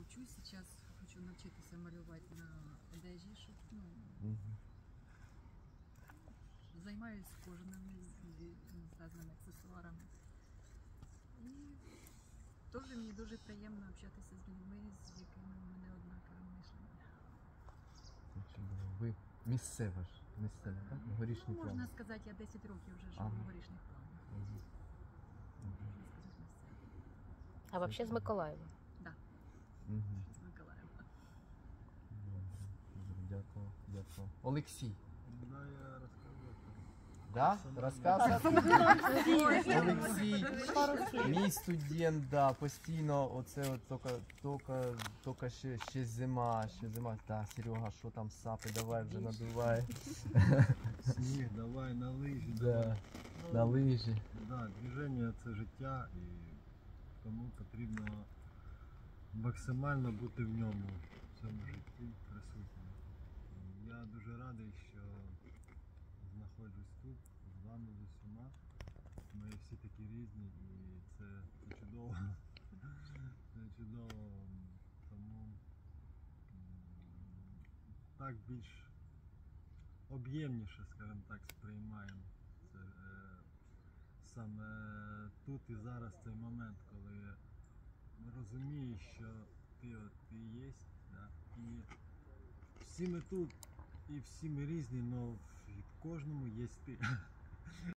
вчусь зараз, хочу навчитися малювати на одежі, щоб, займаюся кожними з різними аксесуарами. І теж мені дуже приємно общатися з людьми, з якими у мене однакове мислення. Ви місцева ж, так? Горішні плани. Можна сказати, я 10 років вже живу в Горішніх Плавнях. Можна сказати, місцева. А взагалі з Миколаєва? Так, з Миколаєва. Дякую, дякую. Олексій. Да, я розкажу. Да? Розказуй. Олексій, мій студент, да, постійно, оце от тільки ще зима. Да, Серега, що там сапи, давай вже надувай. Сніг, давай на лижі. Да, на лижі. Да, движення це життя і тому потрібно максимально бути в ньому, в цьому житті присутнім. Я дуже радий, що знаходжусь тут, з вами, з усіма. Ми всі такі різні і це чудово. Це чудово. Тому так більш об'ємніше, скажімо так, сприймаємо це саме тут і зараз цей момент, коли розумієш, що ти є, да? І всі ми тут, і всі ми різні, але в кожному є ти.